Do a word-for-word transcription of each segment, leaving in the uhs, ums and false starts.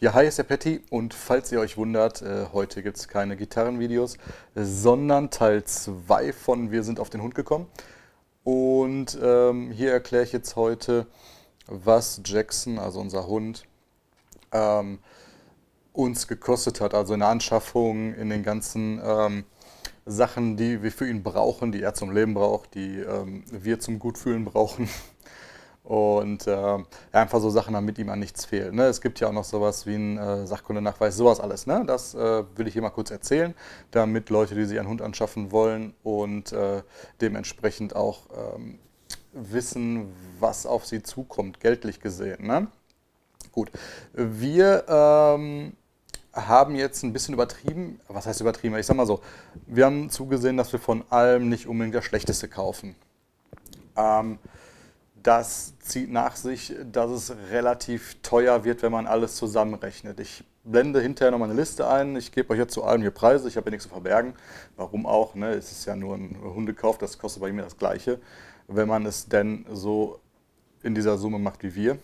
Ja, hi, ist der Patty und falls ihr euch wundert, äh, heute gibt es keine Gitarrenvideos, sondern Teil zwei von Wir sind auf den Hund gekommen. Und ähm, hier erkläre ich jetzt heute, was Jackson, also unser Hund, ähm, uns gekostet hat. Also in der Anschaffung, in den ganzen ähm, Sachen, die wir für ihn brauchen, die er zum Leben braucht, die ähm, wir zum Gutfühlen brauchen. Und äh, ja, einfach so Sachen, damit ihm an nichts fehlt. Ne? Es gibt ja auch noch sowas wie einen äh, Sachkundenachweis, sowas alles. Ne? Das äh, will ich hier mal kurz erzählen, damit Leute, die sich einen Hund anschaffen wollen und äh, dementsprechend auch ähm, wissen, was auf sie zukommt, geldlich gesehen. Ne? Gut, wir ähm, haben jetzt ein bisschen übertrieben. Was heißt übertrieben? Ich sag mal so, wir haben zugesehen, dass wir von allem nicht unbedingt das Schlechteste kaufen. Ähm, Das zieht nach sich, dass es relativ teuer wird, wenn man alles zusammenrechnet. Ich blende hinterher nochmal eine Liste ein. Ich gebe euch jetzt zu allem hier Preise. Ich habe ja nichts zu verbergen. Warum auch? Ne? Es ist ja nur ein Hundekauf, das kostet bei mir das Gleiche, wenn man es denn so in dieser Summe macht wie wir.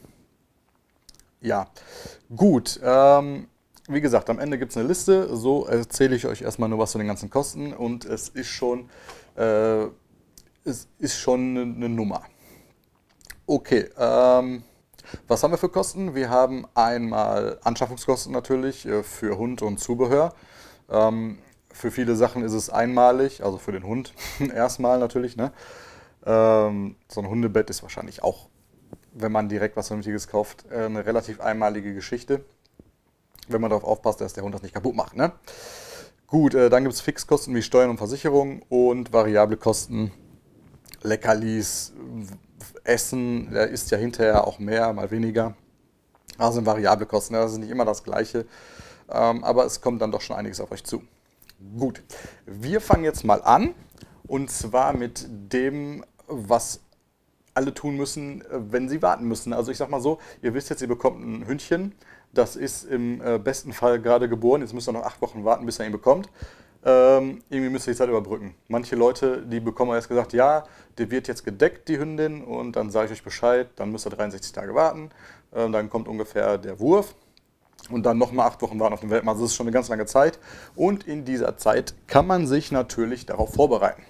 Ja, gut. Ähm, wie gesagt, am Ende gibt es eine Liste. So erzähle ich euch erstmal nur was zu den ganzen Kosten. Und es ist schon, äh, es ist schon eine Nummer. Okay, ähm, was haben wir für Kosten? Wir haben einmal Anschaffungskosten natürlich äh, für Hund und Zubehör. Ähm, für viele Sachen ist es einmalig, also für den Hund erstmal natürlich. Ne? Ähm, so ein Hundebett ist wahrscheinlich auch, wenn man direkt was Vernünftiges kauft, äh, eine relativ einmalige Geschichte. Wenn man darauf aufpasst, dass der Hund das nicht kaputt macht. Ne? Gut, äh, dann gibt es Fixkosten wie Steuern und Versicherung und variable Kosten, Leckerlis, Essen, der isst ja hinterher auch mehr, mal weniger. Das sind variable Kosten, das ist nicht immer das Gleiche, ähm, aber es kommt dann doch schon einiges auf euch zu. Gut, wir fangen jetzt mal an und zwar mit dem, was alle tun müssen, wenn sie warten müssen. Also ich sag mal so, ihr wisst jetzt, ihr bekommt ein Hündchen, das ist im äh, besten Fall gerade geboren, jetzt müsst ihr noch acht Wochen warten, bis ihr ihn bekommt. Ähm, irgendwie müsst ihr die Zeit überbrücken. Manche Leute, die bekommen erst gesagt, ja, die wird jetzt gedeckt, die Hündin, und dann sage ich euch Bescheid, dann müsst ihr dreiundsechzig Tage warten, ähm, dann kommt ungefähr der Wurf und dann nochmal acht Wochen warten auf den Welpen. Also das ist schon eine ganz lange Zeit und in dieser Zeit kann man sich natürlich darauf vorbereiten.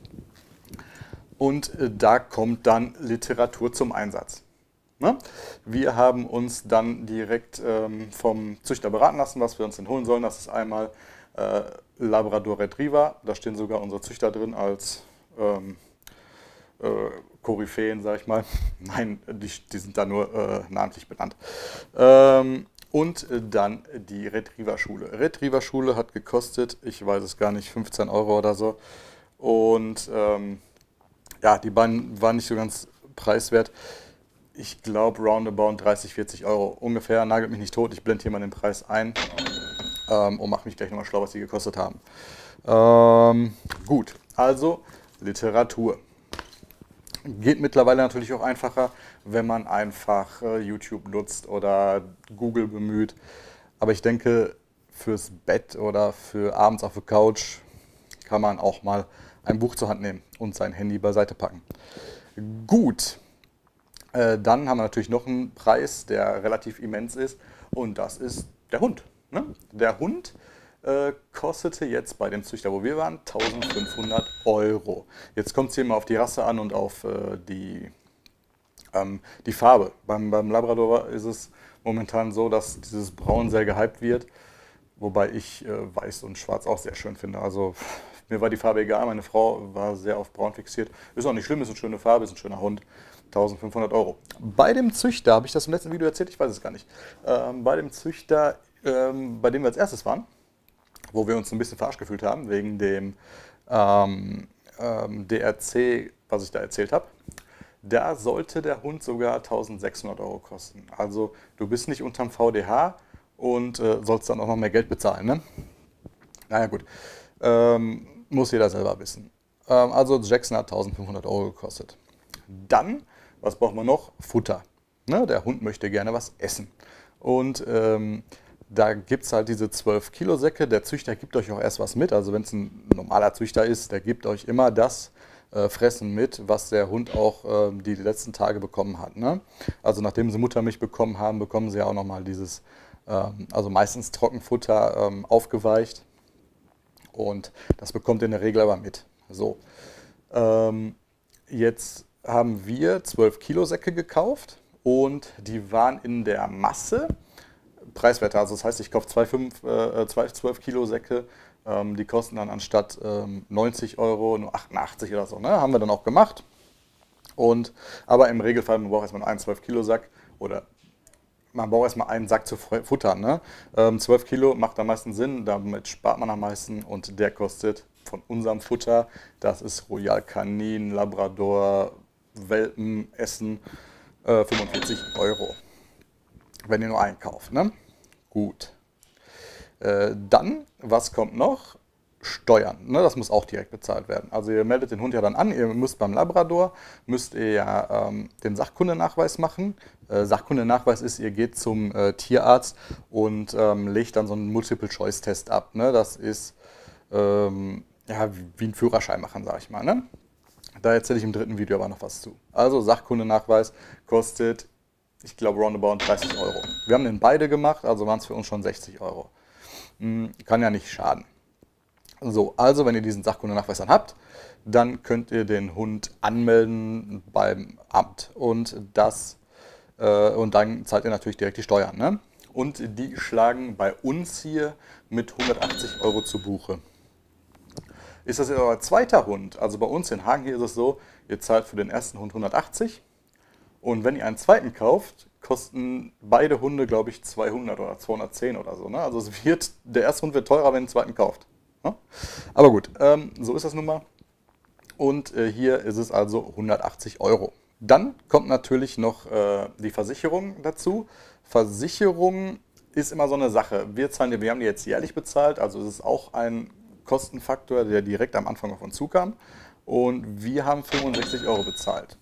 Und äh, da kommt dann Literatur zum Einsatz. Ne? Wir haben uns dann direkt ähm, vom Züchter beraten lassen, was wir uns denn holen sollen. Das ist einmal äh, Labrador Retriever, da stehen sogar unsere Züchter drin als ähm, äh, Koryphäen, sag ich mal. Nein, die, die sind da nur äh, namentlich benannt. Ähm, und dann die Retriever-Schule. Retriever-Schule hat gekostet, ich weiß es gar nicht, fünfzehn Euro oder so. Und ähm, ja, die beiden waren nicht so ganz preiswert. Ich glaube roundabout dreißig, vierzig Euro ungefähr. Nagelt mich nicht tot, ich blende hier mal den Preis ein. Ähm, und mache mich gleich nochmal schlau, was die gekostet haben. Ähm, gut, also Literatur. Geht mittlerweile natürlich auch einfacher, wenn man einfach äh, YouTube nutzt oder Google bemüht. Aber ich denke, fürs Bett oder für abends auf der Couch kann man auch mal ein Buch zur Hand nehmen und sein Handy beiseite packen. Gut, äh, dann haben wir natürlich noch einen Preis, der relativ immens ist, und das ist der Hund. Ne? Der Hund äh, kostete jetzt bei dem Züchter, wo wir waren, eintausendfünfhundert Euro. Jetzt kommt es hier mal auf die Rasse an und auf äh, die, ähm, die Farbe. Beim, beim Labrador ist es momentan so, dass dieses Braun sehr gehypt wird, wobei ich äh, Weiß und Schwarz auch sehr schön finde. Also mir war die Farbe egal, meine Frau war sehr auf Braun fixiert. Ist auch nicht schlimm, ist eine schöne Farbe, ist ein schöner Hund. eintausendfünfhundert Euro. Bei dem Züchter, habe ich das im letzten Video erzählt? Ich weiß es gar nicht. Ähm, bei dem Züchter, ähm, bei dem wir als erstes waren, wo wir uns ein bisschen verarscht gefühlt haben, wegen dem ähm, ähm, D R C, was ich da erzählt habe, da sollte der Hund sogar eintausendsechshundert Euro kosten. Also du bist nicht unterm V D H und äh, sollst dann auch noch mehr Geld bezahlen. Ne? Naja gut, ähm, muss jeder selber wissen. Ähm, also Jackson hat eintausendfünfhundert Euro gekostet. Dann, was braucht man noch? Futter. Ne? Der Hund möchte gerne was essen. Und ähm, da gibt es halt diese zwölf Kilo Säcke. Der Züchter gibt euch auch erst was mit. Also wenn es ein normaler Züchter ist, der gibt euch immer das äh, Fressen mit, was der Hund auch äh, die letzten Tage bekommen hat. Ne? Also nachdem sie Muttermilch bekommen haben, bekommen sie ja auch nochmal dieses Ähm, also meistens Trockenfutter ähm, aufgeweicht. Und das bekommt ihr in der Regel aber mit. So, ähm, jetzt haben wir zwölf Kilo Säcke gekauft und die waren in der Masse preiswerter. Also das heißt, ich kaufe zwei, fünf, äh, zwei zwölf Kilo Säcke, ähm, die kosten dann anstatt ähm, neunzig Euro nur achtundachtzig oder so. Ne? Haben wir dann auch gemacht. Und, aber im Regelfall, man braucht erstmal einen zwölf Kilo Sack oder man braucht erstmal einen Sack zu futtern. Ne? Ähm, zwölf Kilo macht am meisten Sinn, damit spart man am meisten und der kostet von unserem Futter, das ist Royal Canin, Labrador, Welpen, Essen, äh, fünfundvierzig Euro, wenn ihr nur einkauft. Ne? Gut. Äh, dann, was kommt noch? Steuern. Ne? Das muss auch direkt bezahlt werden. Also ihr meldet den Hund ja dann an, ihr müsst beim Labrador, müsst ihr ja ähm, den Sachkundenachweis machen. Äh, Sachkundenachweis ist, ihr geht zum äh, Tierarzt und ähm, legt dann so einen Multiple-Choice-Test ab. Ne? Das ist ähm, ja, wie ein Führerschein machen, sage ich mal. Ne? Da erzähle ich im dritten Video aber noch was zu. Also Sachkundenachweis kostet, ich glaube, roundabout dreißig Euro. Wir haben den beide gemacht, also waren es für uns schon sechzig Euro. Hm, kann ja nicht schaden. So, also wenn ihr diesen Sachkundenachweis dann habt, dann könnt ihr den Hund anmelden beim Amt und das äh, und dann zahlt ihr natürlich direkt die Steuern. Ne? Und die schlagen bei uns hier mit hundertachtzig Euro zu Buche. Ist das jetzt euer zweiter Hund? Also bei uns in Hagen hier ist es so, ihr zahlt für den ersten Hund hundertachtzig und wenn ihr einen zweiten kauft, kosten beide Hunde, glaube ich, zweihundert oder zweihundertzehn oder so. Ne? Also es wird, der erste Hund wird teurer, wenn ihr einen zweiten kauft. Aber gut, ähm, so ist das nun mal. Und äh, hier ist es also hundertachtzig Euro. Dann kommt natürlich noch äh, die Versicherung dazu. Versicherung ist immer so eine Sache. Wir zahlen, wir haben die jetzt jährlich bezahlt, also es ist auch ein Kostenfaktor, der direkt am Anfang auf uns zukam. Und wir haben fünfundsechzig Euro bezahlt.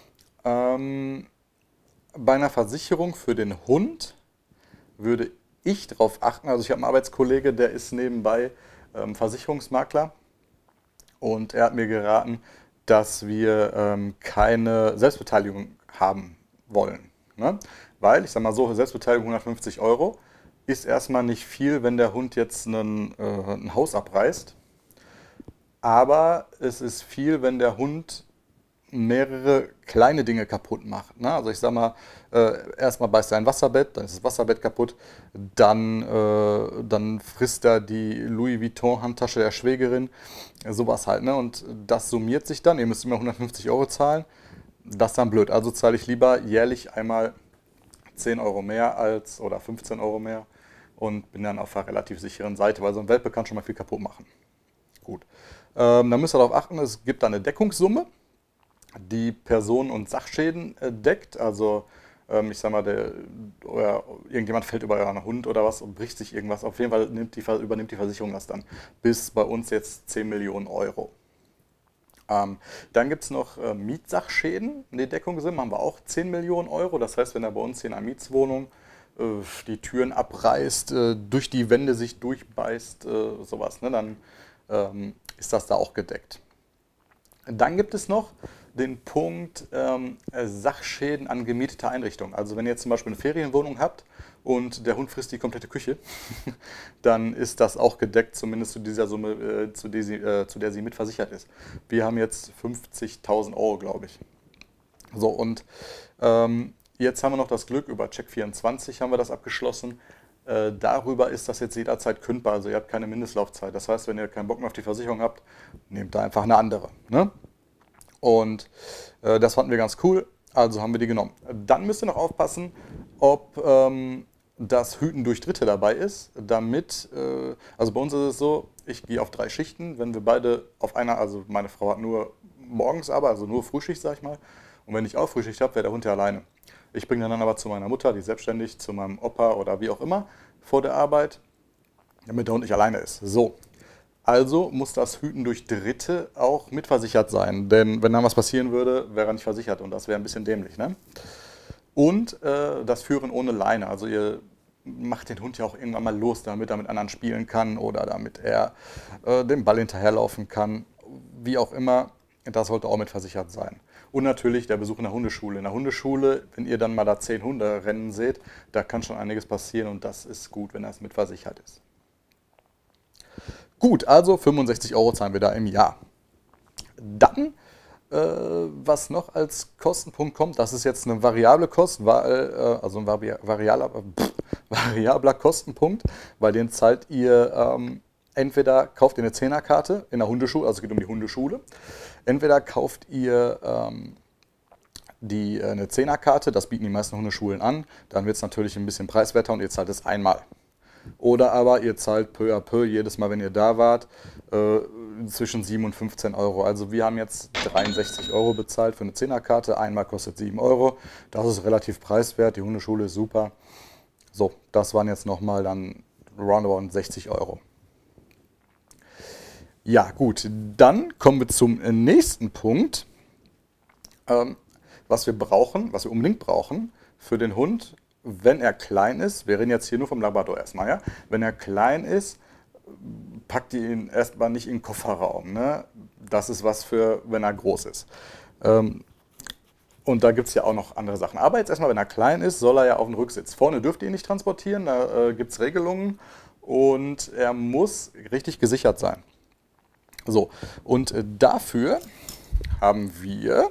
Ähm, bei einer Versicherung für den Hund würde ich darauf achten, also ich habe einen Arbeitskollege, der ist nebenbei ähm, Versicherungsmakler und er hat mir geraten, dass wir ähm, keine Selbstbeteiligung haben wollen. Ne? Weil, ich sage mal so, Selbstbeteiligung hundertfünfzig Euro ist erstmal nicht viel, wenn der Hund jetzt einen, äh, ein Haus abreißt. Aber es ist viel, wenn der Hund mehrere kleine Dinge kaputt macht. Ne? Also ich sag mal, äh, erstmal beißt er ein Wasserbett, dann ist das Wasserbett kaputt, dann, äh, dann frisst er die Louis Vuitton Handtasche der Schwägerin, äh, sowas halt. Ne? Und das summiert sich dann, ihr müsst immer hundertfünfzig Euro zahlen, das ist dann blöd. Also zahle ich lieber jährlich einmal zehn Euro mehr als oder fünfzehn Euro mehr und bin dann auf einer relativ sicheren Seite, weil so ein Welpe kann schon mal viel kaputt machen. Gut, ähm, dann müsst ihr darauf achten, es gibt da eine Deckungssumme, die Personen- und Sachschäden äh, deckt. Also ähm, ich sag mal, der, oder irgendjemand fällt über einen Hund oder was und bricht sich irgendwas. Auf jeden Fall nimmt die, übernimmt die Versicherung das dann. Bis bei uns jetzt zehn Millionen Euro. Ähm, dann gibt es noch äh, Mietsachschäden. In der Deckung sind, haben wir auch zehn Millionen Euro. Das heißt, wenn er bei uns hier in einer Mietswohnung äh, die Türen abreißt, äh, durch die Wände sich durchbeißt, äh, sowas, ne, dann ähm, ist das da auch gedeckt. Dann gibt es noch den Punkt ähm, Sachschäden an gemieteter Einrichtung. Also wenn ihr jetzt zum Beispiel eine Ferienwohnung habt und der Hund frisst die komplette Küche, dann ist das auch gedeckt, zumindest zu dieser Summe, äh, zu, der sie, äh, zu der sie mitversichert ist. Wir haben jetzt fünfzigtausend Euro, glaube ich. So, und ähm, jetzt haben wir noch das Glück, über Check vierundzwanzig haben wir das abgeschlossen. Äh, darüber ist das jetzt jederzeit kündbar, also ihr habt keine Mindestlaufzeit. Das heißt, wenn ihr keinen Bock mehr auf die Versicherung habt, nehmt da einfach eine andere. Ne? Und äh, das fanden wir ganz cool, also haben wir die genommen. Dann müsst ihr noch aufpassen, ob ähm, das Hüten durch Dritte dabei ist, damit, äh, also bei uns ist es so, ich gehe auf drei Schichten, wenn wir beide auf einer, also meine Frau hat nur morgens aber, also nur Frühschicht, sag ich mal, und wenn ich auch Frühschicht habe, wäre der Hund ja alleine. Ich bringe dann aber zu meiner Mutter, die ist selbstständig, zu meinem Opa oder wie auch immer, vor der Arbeit, damit der Hund nicht alleine ist. So. Also muss das Hüten durch Dritte auch mitversichert sein, denn wenn dann was passieren würde, wäre er nicht versichert und das wäre ein bisschen dämlich. Ne? Und äh, das Führen ohne Leine, also ihr macht den Hund ja auch irgendwann mal los, damit er mit anderen spielen kann oder damit er äh, dem Ball hinterherlaufen kann, wie auch immer. das sollte auch mit versichert sein. Und natürlich der Besuch in der Hundeschule. In der Hundeschule, wenn ihr dann mal da zehn Hunde rennen seht, da kann schon einiges passieren und das ist gut, wenn das mit versichert ist. Gut, also fünfundsechzig Euro zahlen wir da im Jahr. Dann, äh, was noch als Kostenpunkt kommt, das ist jetzt eine variable Kost, weil, äh, also ein vari variabler, pff, variabler Kostenpunkt, weil den zahlt ihr, ähm, entweder kauft ihr eine Zehnerkarte in der Hundeschule, also es geht um die Hundeschule, entweder kauft ihr ähm, die, äh, eine Zehnerkarte, das bieten die meisten Hundeschulen an, dann wird es natürlich ein bisschen preiswerter und ihr zahlt es einmal. Oder aber ihr zahlt peu à peu jedes Mal, wenn ihr da wart, äh, zwischen sieben und fünfzehn Euro. Also wir haben jetzt dreiundsechzig Euro bezahlt für eine Zehnerkarte, einmal kostet sieben Euro. Das ist relativ preiswert, die Hundeschule ist super. So, das waren jetzt nochmal dann roundabout sechzig Euro. Ja gut, dann kommen wir zum nächsten Punkt, ähm, was wir brauchen, was wir unbedingt brauchen für den Hund. Wenn er klein ist, wir reden jetzt hier nur vom Labrador erstmal, ja? Wenn er klein ist, packt ihr ihn erstmal nicht in den Kofferraum. Ne? Das ist was für, wenn er groß ist. Ähm, und da gibt es ja auch noch andere Sachen. Aber jetzt erstmal, wenn er klein ist, soll er ja auf den Rücksitz. Vorne dürft ihr ihn nicht transportieren, da äh, gibt es Regelungen und er muss richtig gesichert sein. So, und äh, dafür haben wir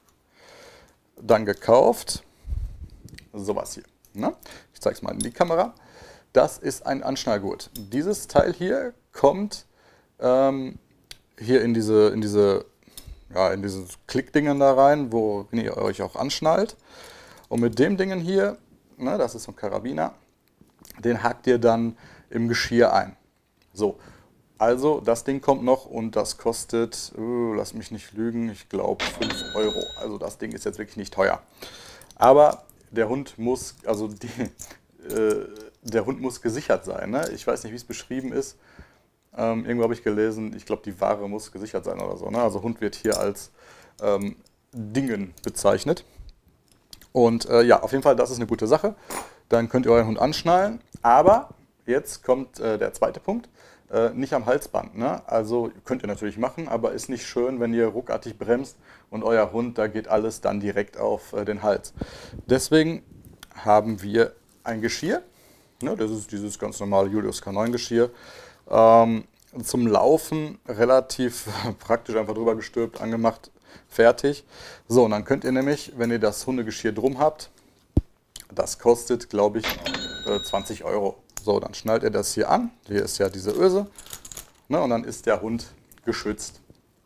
dann gekauft sowas hier. Ne? Ich zeige es mal in die Kamera. Das ist ein Anschnallgurt. Dieses Teil hier kommt ähm, hier in diese, in diese, ja, in diese Klickdingen da rein, wo ihr euch auch anschnallt. Und mit dem Dingen hier, ne, das ist so ein Karabiner, den hakt ihr dann im Geschirr ein. So, also das Ding kommt noch und das kostet, uh, lass mich nicht lügen, ich glaube fünf Euro. Also das Ding ist jetzt wirklich nicht teuer. Aber der Hund muss, also die, äh, der Hund muss gesichert sein. Ne? Ich weiß nicht, wie es beschrieben ist. Ähm, irgendwo habe ich gelesen, ich glaube, die Ware muss gesichert sein oder so. Ne? Also Hund wird hier als ähm, Dingen bezeichnet. Und äh, ja, auf jeden Fall, das ist eine gute Sache. Dann könnt ihr euren Hund anschnallen. Aber jetzt kommt äh, der zweite Punkt. Äh, nicht am Halsband. Ne? Also könnt ihr natürlich machen, aber ist nicht schön, wenn ihr ruckartig bremst und euer Hund, da geht alles dann direkt auf äh, den Hals. Deswegen haben wir ein Geschirr. Ne? Das ist dieses ganz normale Julius K neun Geschirr. Ähm, zum Laufen relativ praktisch, einfach drüber gestülpt, angemacht, fertig. So, und dann könnt ihr nämlich, wenn ihr das Hundegeschirr drum habt, das kostet, glaube ich, äh, zwanzig Euro. So, dann schnallt ihr das hier an. Hier ist ja diese Öse. Ne, und dann ist der Hund geschützt.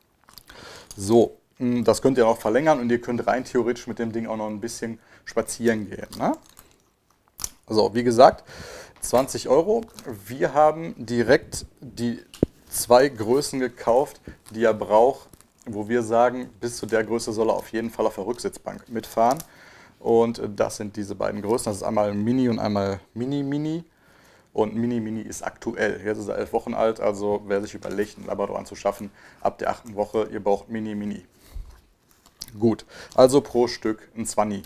So, das könnt ihr auch verlängern und ihr könnt rein theoretisch mit dem Ding auch noch ein bisschen spazieren gehen. Ne? So, wie gesagt, zwanzig Euro. Wir haben direkt die zwei Größen gekauft, die er braucht, wo wir sagen, bis zu der Größe soll er auf jeden Fall auf der Rücksitzbank mitfahren. Und das sind diese beiden Größen. Das ist einmal Mini und einmal Mini-Mini. Und Mini-Mini ist aktuell. Jetzt ist er elf Wochen alt, also wer sich überlegt, einen Labrador anzuschaffen, ab der achten Woche, ihr braucht Mini-Mini. Gut, also pro Stück ein zwanzig.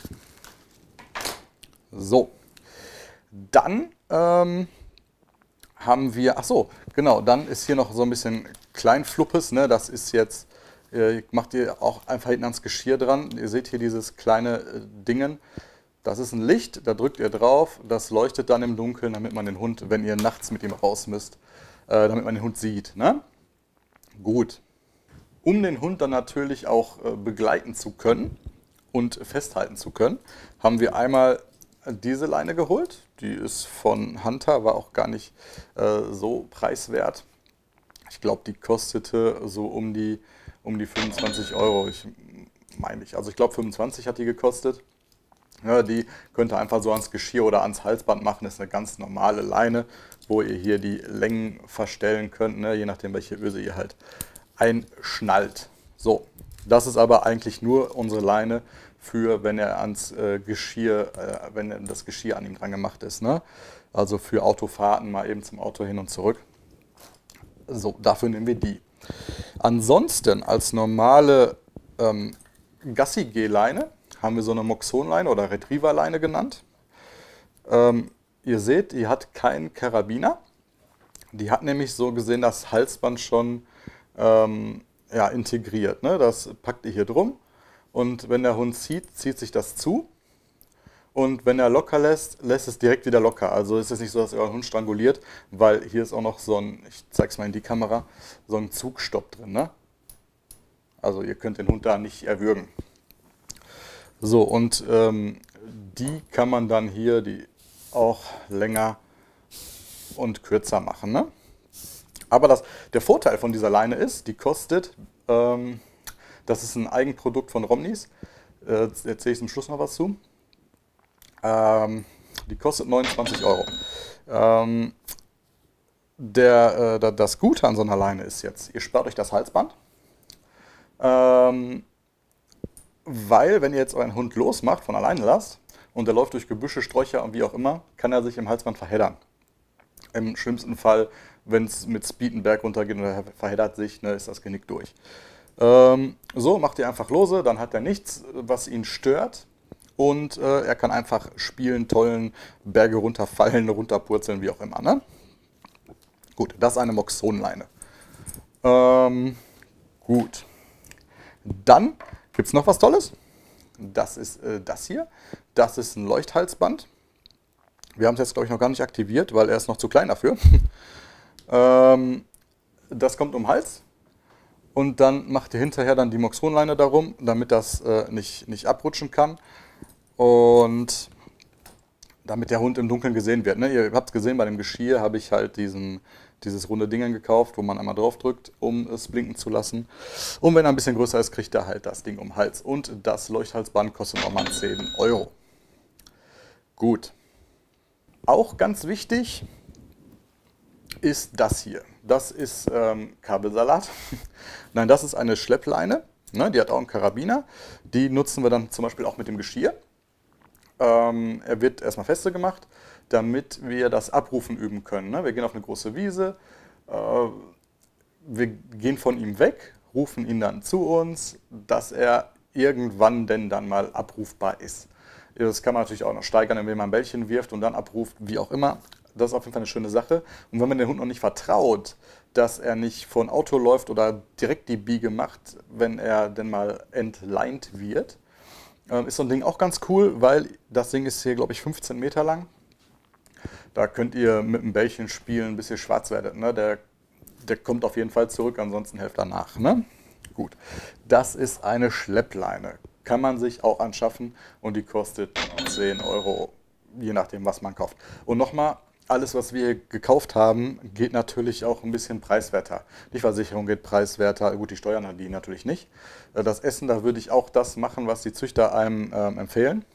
So, dann ähm, haben wir, ach so, genau, dann ist hier noch so ein bisschen Kleinfluppes, ne? Das ist jetzt, äh, macht ihr auch einfach hinten ans Geschirr dran. Ihr seht hier dieses kleine äh, Dingen. Das ist ein Licht, da drückt ihr drauf, das leuchtet dann im Dunkeln, damit man den Hund, wenn ihr nachts mit ihm raus müsst, äh, damit man den Hund sieht. Ne? Gut. Um den Hund dann natürlich auch äh, begleiten zu können und festhalten zu können, haben wir einmal diese Leine geholt. Die ist von Hunter, war auch gar nicht äh, so preiswert. Ich glaube, die kostete so um die, um die fünfundzwanzig Euro, ich meine ich. Also ich glaube, fünfundzwanzig hat die gekostet. Ja, die könnt ihr einfach so ans Geschirr oder ans Halsband machen. Das ist eine ganz normale Leine, wo ihr hier die Längen verstellen könnt, ne? Je nachdem, welche Öse ihr halt einschnallt. So, das ist aber eigentlich nur unsere Leine für, wenn er ans äh, Geschirr, äh, wenn das Geschirr an ihm dran gemacht ist. Ne? Also für Autofahrten mal eben zum Auto hin und zurück. So, dafür nehmen wir die. Ansonsten als normale ähm, Gassi-Geh-Leine haben wir so eine Moxonleine oder Retriever-Leine genannt. Ähm, ihr seht, die hat keinen Karabiner. Die hat nämlich so gesehen das Halsband schon ähm, ja, integriert. Ne? Das packt ihr hier drum und wenn der Hund zieht, zieht sich das zu. Und wenn er locker lässt, lässt es direkt wieder locker. Also ist es nicht so, dass ihr euren Hund stranguliert, weil hier ist auch noch so ein, ich zeig's mal in die Kamera, so ein Zugstopp drin. Ne? Also ihr könnt den Hund da nicht erwürgen. So, und ähm, die kann man dann hier die auch länger und kürzer machen. Ne? Aber das, der Vorteil von dieser Leine ist, die kostet, ähm, das ist ein Eigenprodukt von Romneys, äh, erzähle ich zum Schluss noch was zu. Ähm, die kostet neunundzwanzig Euro. Ähm, der, äh, das Gute an so einer Leine ist jetzt, ihr spart euch das Halsband, ähm, weil wenn ihr jetzt euren Hund losmacht, von alleine lasst und er läuft durch Gebüsche, Sträucher und wie auch immer, kann er sich im Halsband verheddern. Im schlimmsten Fall, wenn es mit Speed einen Berg runtergeht und er verheddert sich, ne, ist das Genick durch. Ähm, so macht ihr einfach lose, dann hat er nichts, was ihn stört. Und äh, er kann einfach spielen, tollen, Berge runterfallen, runterpurzeln, wie auch immer. Ne? Gut, das ist eine Moxonleine. Ähm, gut. Dann gibt es noch was Tolles. Das ist äh, das hier. Das ist ein Leuchthalsband. Wir haben es jetzt, glaube ich, noch gar nicht aktiviert, weil er ist noch zu klein dafür. ähm, das kommt um den Hals. Und dann macht ihr hinterher dann die Moxonleine darum, damit das äh, nicht, nicht abrutschen kann. Und damit der Hund im Dunkeln gesehen wird. Ne? Ihr habt es gesehen, bei dem Geschirr habe ich halt diesen, dieses runde Ding gekauft, wo man einmal drauf drückt, um es blinken zu lassen. Und wenn er ein bisschen größer ist, kriegt er halt das Ding um den Hals. Und das Leuchthalsband kostet nochmal zehn Euro. Gut. Auch ganz wichtig ist das hier. Das ist ähm, Kabelsalat. Nein, das ist eine Schleppleine. Ne? Die hat auch einen Karabiner. Die nutzen wir dann zum Beispiel auch mit dem Geschirr. Ähm, er wird erstmal feste gemacht, damit wir das Abrufen üben können. Ne? Wir gehen auf eine große Wiese, äh, wir gehen von ihm weg, rufen ihn dann zu uns, dass er irgendwann denn dann mal abrufbar ist. Das kann man natürlich auch noch steigern, indem man ein Bällchen wirft und dann abruft, wie auch immer. Das ist auf jeden Fall eine schöne Sache. Und wenn man den Hund noch nicht vertraut, dass er nicht vor ein Auto läuft oder direkt die Biege macht, wenn er denn mal entleint wird, ist so ein Ding auch ganz cool, weil das Ding ist hier, glaube ich, fünfzehn Meter lang. Da könnt ihr mit einem Bällchen spielen, bis ihr schwarz werdet. Ne? Der, der kommt auf jeden Fall zurück, ansonsten helft danach. Ne? Gut, das ist eine Schleppleine. Kann man sich auch anschaffen und die kostet zehn Euro, je nachdem, was man kauft. Und nochmal, alles, was wir gekauft haben, geht natürlich auch ein bisschen preiswerter. Die Versicherung geht preiswerter, gut, die Steuern, die natürlich nicht. Das Essen, da würde ich auch das machen, was die Züchter einem ähm, empfehlen.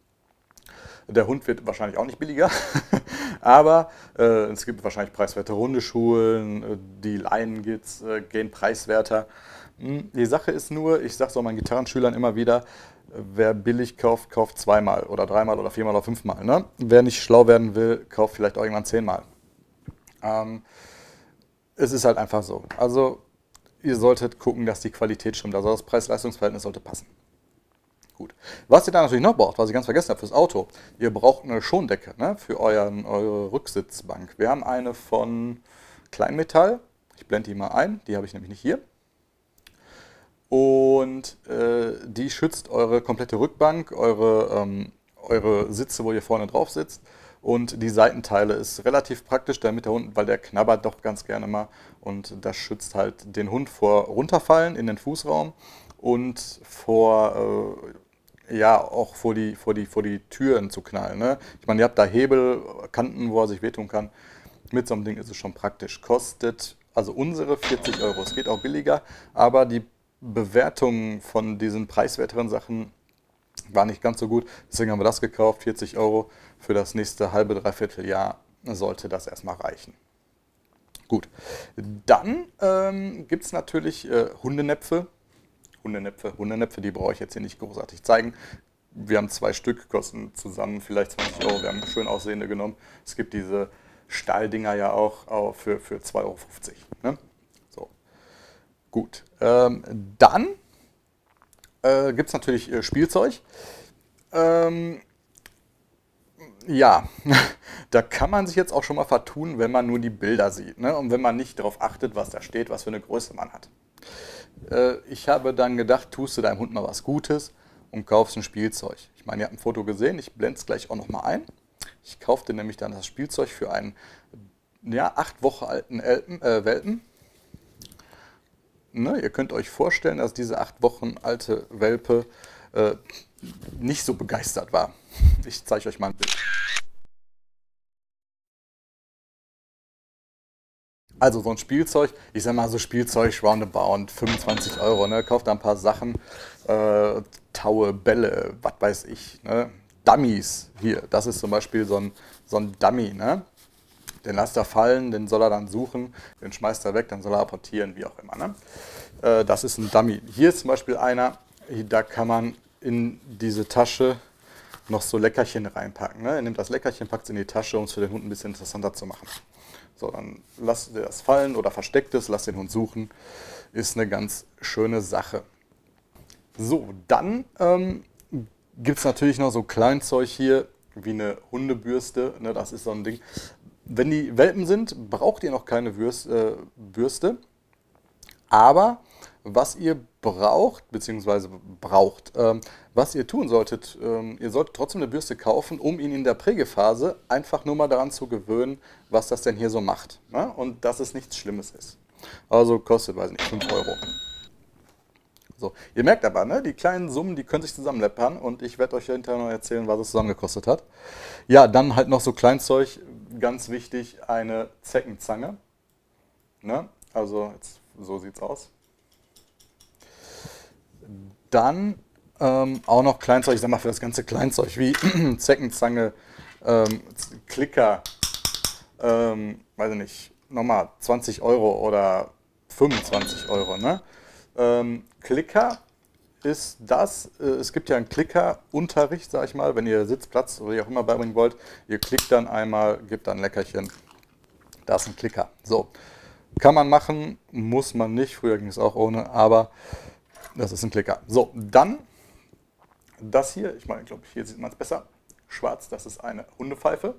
Der Hund wird wahrscheinlich auch nicht billiger, aber äh, es gibt wahrscheinlich preiswerte Hundeschulen, die Leinen gibt's, äh, gehen preiswerter. Die Sache ist nur, ich sage es auch meinen Gitarrenschülern immer wieder, wer billig kauft, kauft zweimal oder dreimal oder viermal oder fünfmal. Ne? Wer nicht schlau werden will, kauft vielleicht auch irgendwann zehnmal. Ähm, es ist halt einfach so. Also ihr solltet gucken, dass die Qualität stimmt. Also das Preis-Leistungs-Verhältnis sollte passen. Gut. Was ihr da natürlich noch braucht, was ich ganz vergessen habe fürs Auto, ihr braucht eine Schondecke, ne, für euren, eure Rücksitzbank. Wir haben eine von Kleinmetall. Ich blende die mal ein, die habe ich nämlich nicht hier. Und äh, die schützt eure komplette Rückbank, eure, ähm, eure Sitze, wo ihr vorne drauf sitzt. Und die Seitenteile ist relativ praktisch, damit der Hund, weil der knabbert doch ganz gerne mal. Und das schützt halt den Hund vor Runterfallen in den Fußraum und vor, äh, ja, auch vor die, vor, die, vor die Türen zu knallen. Ne? Ich meine, ihr habt da Hebel, Kanten, wo er sich wehtun kann. Mit so einem Ding ist es schon praktisch. Kostet also unsere vierzig Euro. Es geht auch billiger, aber die Bewertungen von diesen preiswerteren Sachen war nicht ganz so gut. Deswegen haben wir das gekauft, vierzig Euro. Für das nächste halbe, dreiviertel Jahr sollte das erstmal reichen. Gut, dann ähm, gibt es natürlich äh, Hundenäpfe. Hundenäpfe, Hundenäpfe, die brauche ich jetzt hier nicht großartig zeigen. Wir haben zwei Stück, kosten zusammen vielleicht zwanzig Euro. Wir haben schön aussehende genommen. Es gibt diese Stahldinger ja auch, auch für, für zwei Euro fünfzig. Ne? So. Gut, ähm, dann äh, gibt es natürlich äh, Spielzeug. Ähm, ja, da kann man sich jetzt auch schon mal vertun, wenn man nur die Bilder sieht, ne? Und wenn man nicht darauf achtet, was da steht, was für eine Größe man hat. Äh, ich habe dann gedacht, tust du deinem Hund mal was Gutes und kaufst ein Spielzeug. Ich meine, ihr habt ein Foto gesehen, ich blende es gleich auch nochmal ein. Ich kaufte nämlich dann das Spielzeug für einen ja, acht Wochen alten Elpen, äh, Welpen. Ne, ihr könnt euch vorstellen, dass diese acht Wochen alte Welpe äh, nicht so begeistert war. Ich zeige euch mal ein Bild. Also so ein Spielzeug, ich sag mal so Spielzeug roundabout fünfundzwanzig Euro, ne? Kauft da ein paar Sachen, äh, Taue, Bälle, was weiß ich, ne? Dummies, hier, das ist zum Beispiel so ein, so ein Dummy, ne? Den lasst er fallen, den soll er dann suchen, den schmeißt er weg, dann soll er apportieren, wie auch immer, ne? Äh, das ist ein Dummy. Hier ist zum Beispiel einer, da kann man in diese Tasche noch so Leckerchen reinpacken, ne? Er nimmt das Leckerchen, packt es in die Tasche, um es für den Hund ein bisschen interessanter zu machen. So, dann lasst ihr das fallen oder versteckt es, lasst den Hund suchen. Ist eine ganz schöne Sache. So, dann ähm, gibt es natürlich noch so Kleinzeug hier, wie eine Hundebürste. Ne, das ist so ein Ding. Wenn die Welpen sind, braucht ihr noch keine Würst, äh, Bürste. Aber was ihr braucht, beziehungsweise braucht, ähm, was ihr tun solltet, ähm, ihr solltet trotzdem eine Bürste kaufen, um ihn in der Prägephase einfach nur mal daran zu gewöhnen, was das denn hier so macht. Ne? Und dass es nichts Schlimmes ist. Also kostet, weiß nicht, fünf Euro. So, ihr merkt aber, ne, die kleinen Summen, die können sich zusammenleppern und ich werde euch hinterher noch erzählen, was es zusammengekostet hat. Ja, dann halt noch so Kleinzeug, ganz wichtig, eine Zeckenzange. Ne? Also, jetzt, so sieht's aus. Dann ähm, auch noch Kleinzeug, ich sag mal für das ganze Kleinzeug wie Zeckenzange, ähm, Klicker, ähm, weiß ich nicht, nochmal zwanzig Euro oder fünfundzwanzig Euro. Ne? Ähm, Klicker ist das, äh, es gibt ja einen Klicker-Unterricht, sag ich mal, wenn ihr Sitzplatz oder wie auch immer beibringen wollt, ihr klickt dann einmal, gebt dann ein Leckerchen, da ist ein Klicker. So, kann man machen, muss man nicht, früher ging es auch ohne, aber das ist ein Klicker. So, dann das hier, ich meine, ich glaube, hier sieht man es besser, schwarz, das ist eine Hundepfeife.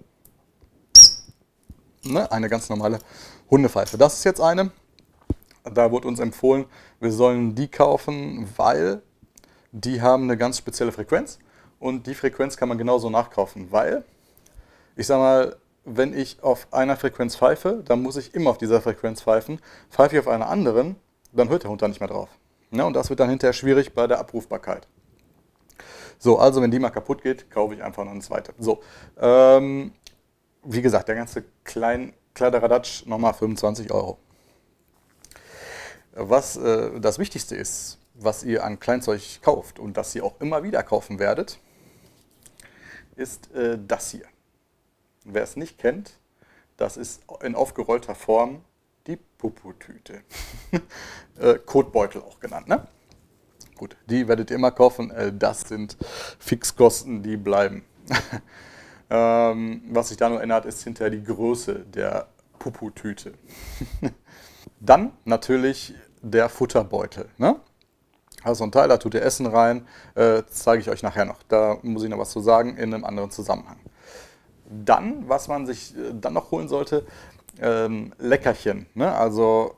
Ne, eine ganz normale Hundepfeife. Das ist jetzt eine, da wurde uns empfohlen, wir sollen die kaufen, weil die haben eine ganz spezielle Frequenz und die Frequenz kann man genauso nachkaufen, weil, ich sag mal, wenn ich auf einer Frequenz pfeife, dann muss ich immer auf dieser Frequenz pfeifen. Pfeife ich auf einer anderen, dann hört der Hund da nicht mehr drauf. Ja, und das wird dann hinterher schwierig bei der Abrufbarkeit. So, also wenn die mal kaputt geht, kaufe ich einfach noch eine zweite. So, ähm, wie gesagt, der ganze klein, Kladderadatsch, nochmal fünfundzwanzig Euro. Was äh, das Wichtigste ist, was ihr an Kleinzeug kauft und das ihr auch immer wieder kaufen werdet, ist äh, das hier. Wer es nicht kennt, das ist in aufgerollter Form die Puputüte. äh, Kotbeutel auch genannt, ne? Gut, die werdet ihr immer kaufen. Äh, das sind Fixkosten, die bleiben. ähm, was sich da nur ändert, ist hinterher die Größe der Puputüte. Dann natürlich der Futterbeutel. Ne? Also ein Teil, da tut ihr Essen rein. Äh, zeige ich euch nachher noch. Da muss ich noch was zu sagen in einem anderen Zusammenhang. Dann, was man sich dann noch holen sollte, ähm, Leckerchen. Ne? Also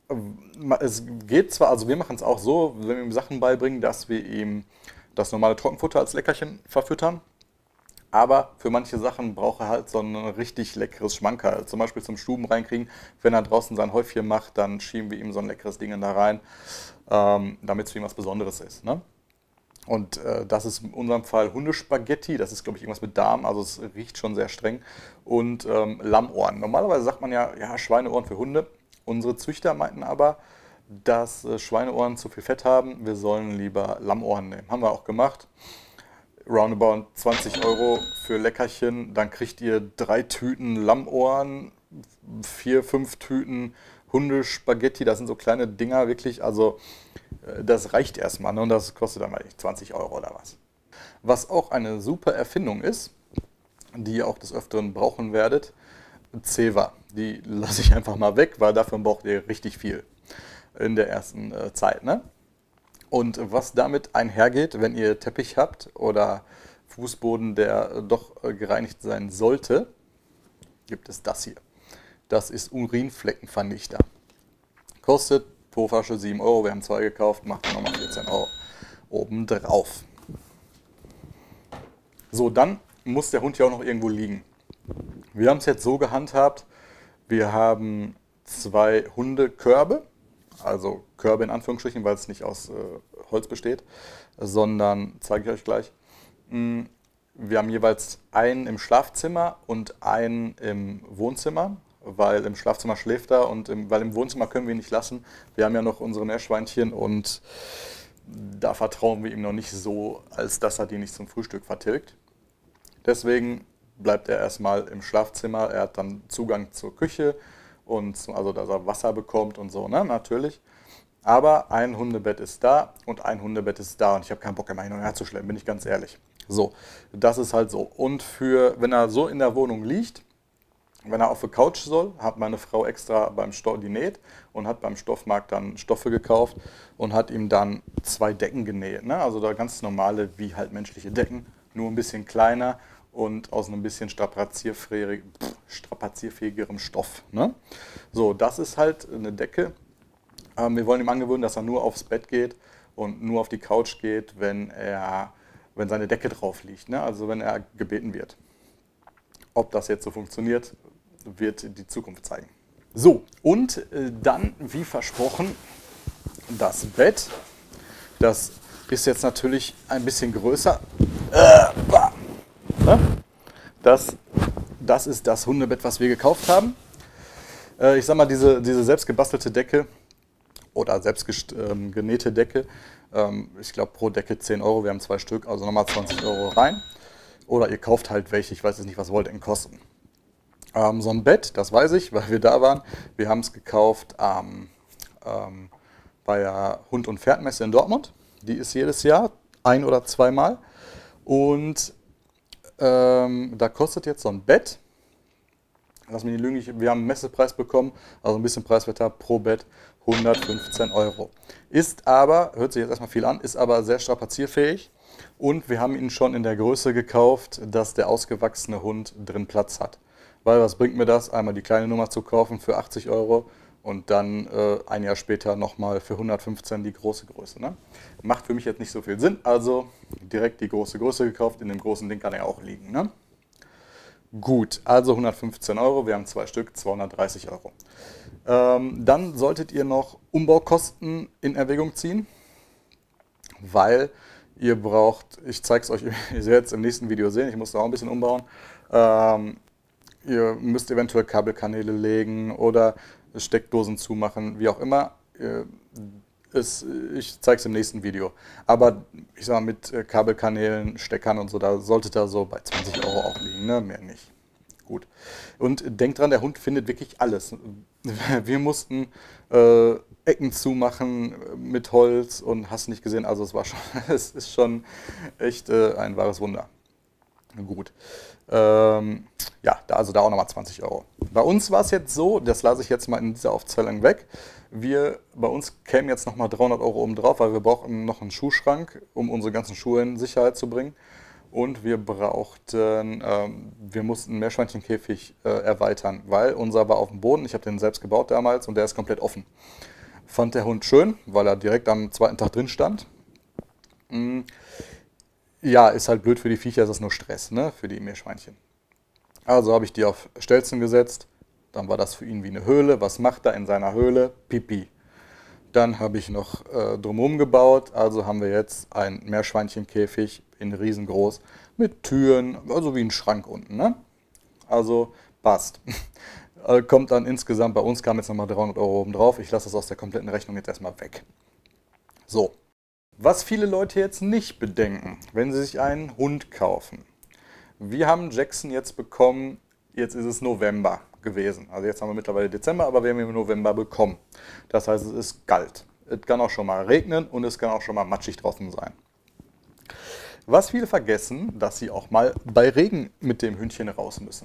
es geht zwar, also wir machen es auch so, wenn wir ihm Sachen beibringen, dass wir ihm das normale Trockenfutter als Leckerchen verfüttern. Aber für manche Sachen braucht er halt so ein richtig leckeres Schmankerl. Zum Beispiel zum Stuben reinkriegen. Wenn er draußen sein Häufchen macht, dann schieben wir ihm so ein leckeres Ding da rein, ähm, damit es für ihn was Besonderes ist. Ne? Und äh, das ist in unserem Fall Hundespaghetti, das ist glaube ich irgendwas mit Darm, also es riecht schon sehr streng. Und ähm, Lammohren. Normalerweise sagt man ja, ja, Schweineohren für Hunde. Unsere Züchter meinten aber, dass äh, Schweineohren zu viel Fett haben, wir sollen lieber Lammohren nehmen. Haben wir auch gemacht. Roundabout zwanzig Euro für Leckerchen, dann kriegt ihr drei Tüten Lammohren, vier, fünf Tüten Hundespaghetti, das sind so kleine Dinger wirklich, also das reicht erstmal, ne? Und das kostet dann mal zwanzig Euro oder was. Was auch eine super Erfindung ist, die ihr auch des Öfteren brauchen werdet, Zewa. Die lasse ich einfach mal weg, weil dafür braucht ihr richtig viel in der ersten äh, Zeit. Ne? Und was damit einhergeht, wenn ihr Teppich habt oder Fußboden, der doch äh, gereinigt sein sollte, gibt es das hier. Das ist Urinfleckenvernichter. Kostet pro Flasche sieben Euro, wir haben zwei gekauft, macht dann nochmal vierzehn Euro obendrauf. So, dann muss der Hund ja auch noch irgendwo liegen. Wir haben es jetzt so gehandhabt, wir haben zwei Hundekörbe, also Körbe in Anführungsstrichen, weil es nicht aus äh, Holz besteht, sondern, zeige ich euch gleich, mh, wir haben jeweils einen im Schlafzimmer und einen im Wohnzimmer, weil im Schlafzimmer schläft er und im, weil im Wohnzimmer können wir ihn nicht lassen. Wir haben ja noch unsere Meerschweinchen und da vertrauen wir ihm noch nicht so, als dass er die nicht zum Frühstück vertilgt. Deswegen bleibt er erstmal im Schlafzimmer. Er hat dann Zugang zur Küche und zum, also dass er Wasser bekommt und so, ne, natürlich. Aber ein Hundebett ist da und ein Hundebett ist da und ich habe keinen Bock, immer hin und her zu schleppen, bin ich ganz ehrlich. So, das ist halt so. Und für, wenn er so in der Wohnung liegt, wenn er auf der Couch soll, hat meine Frau extra beim Stoff die näht und hat beim Stoffmarkt dann Stoffe gekauft und hat ihm dann zwei Decken genäht. Ne? Also da ganz normale, wie halt menschliche Decken, nur ein bisschen kleiner und aus einem bisschen strapazierfähig, strapazierfähigerem Stoff. Ne? So, das ist halt eine Decke. Ähm, wir wollen ihm angewöhnen, dass er nur aufs Bett geht und nur auf die Couch geht, wenn er, wenn seine Decke drauf liegt. Ne? Also wenn er gebeten wird. Ob das jetzt so funktioniert, wird die Zukunft zeigen. So, und äh, dann, wie versprochen, das Bett. Das ist jetzt natürlich ein bisschen größer. Äh, ne? das, das ist das Hundebett, was wir gekauft haben. Äh, ich sag mal, diese, diese selbst gebastelte Decke oder selbst ähm, genähte Decke, ähm, ich glaube pro Decke zehn Euro, wir haben zwei Stück, also nochmal zwanzig Euro rein. Oder ihr kauft halt welche, ich weiß jetzt nicht, was wollt ihr denn kosten. Ähm, so ein Bett, das weiß ich, weil wir da waren. Wir haben es gekauft ähm, ähm, bei der Hund- und Pferdmesse in Dortmund. Die ist jedes Jahr, ein- oder zweimal. Und ähm, da kostet jetzt so ein Bett, lass mich nicht lügen, wir haben einen Messepreis bekommen, also ein bisschen preiswerter pro Bett, hundertfünfzehn Euro. Ist aber, hört sich jetzt erstmal viel an, ist aber sehr strapazierfähig. Und wir haben ihn schon in der Größe gekauft, dass der ausgewachsene Hund drin Platz hat. Weil was bringt mir das, einmal die kleine Nummer zu kaufen für achtzig Euro und dann äh, ein Jahr später nochmal für hundertfünfzehn die große Größe. Ne? Macht für mich jetzt nicht so viel Sinn, also direkt die große Größe gekauft, in dem großen Ding kann er auch liegen. Ne? Gut, also hundertfünfzehn Euro, wir haben zwei Stück, zweihundertdreißig Euro. Ähm, dann solltet ihr noch Umbaukosten in Erwägung ziehen, weil ihr braucht, ich zeige es euch, ihr werdet es im nächsten Video sehen, ich muss da auch ein bisschen umbauen. Ähm, ihr müsst eventuell Kabelkanäle legen oder Steckdosen zumachen, wie auch immer. Es, ich zeige es im nächsten Video. Aber ich sage mal, mit Kabelkanälen, Steckern und so, da solltet ihr so bei zwanzig Euro auch liegen, ne? Mehr nicht. Gut. Und denkt dran, der Hund findet wirklich alles. Wir mussten äh, Ecken zumachen mit Holz und hast nicht gesehen, also es war schon, es ist schon echt äh, ein wahres Wunder. Gut. Ähm, ja, da, also da auch nochmal zwanzig Euro. Bei uns war es jetzt so, das lasse ich jetzt mal in dieser Aufzählung weg. Wir, bei uns kämen jetzt nochmal dreihundert Euro oben drauf, weil wir brauchen noch einen Schuhschrank, um unsere ganzen Schuhe in Sicherheit zu bringen. Und wir brauchten, ähm, wir mussten einen Meerschweinchenkäfig äh, erweitern, weil unser war auf dem Boden. Ich habe den selbst gebaut damals und der ist komplett offen. Fand der Hund schön, weil er direkt am zweiten Tag drin stand. Mm. Ja, ist halt blöd für die Viecher, ist das nur Stress, ne, für die Meerschweinchen. Also habe ich die auf Stelzen gesetzt, dann war das für ihn wie eine Höhle. Was macht er in seiner Höhle? Pipi. Dann habe ich noch äh, drumherum gebaut, also haben wir jetzt einen Meerschweinchenkäfig in riesengroß mit Türen, also wie ein Schrank unten, ne? Also passt. Kommt dann insgesamt, bei uns kam jetzt nochmal dreihundert Euro oben drauf. Ich lasse das aus der kompletten Rechnung jetzt erstmal weg. So. Was viele Leute jetzt nicht bedenken, wenn sie sich einen Hund kaufen. Wir haben Jackson jetzt bekommen, jetzt ist es November gewesen. Also jetzt haben wir mittlerweile Dezember, aber wir haben ihn im November bekommen. Das heißt, es ist kalt. Es kann auch schon mal regnen und es kann auch schon mal matschig draußen sein. Was viele vergessen, dass sie auch mal bei Regen mit dem Hündchen raus müssen.